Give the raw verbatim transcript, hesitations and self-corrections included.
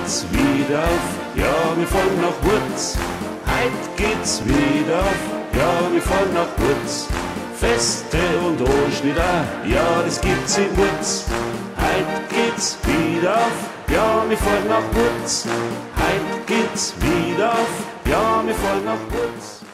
geht's wieder auf, ja, wir fahren nach Wurz. Heut geht's wieder auf, ja, wir fahren nach Wurz. Feste und Anschnitter, ja, das gibt's in Wurz. Heut geht's wieder auf, ja, wir fahren nach Wurz. Heut geht's wieder auf, ja, wir fahren nach Wurz.